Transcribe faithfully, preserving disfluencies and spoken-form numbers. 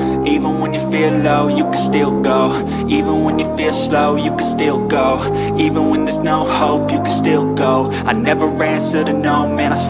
Even when you feel low, you can still go. Even when you feel slow, you can still go. Even when there's no hope, you can still go. I never answer to no, man, I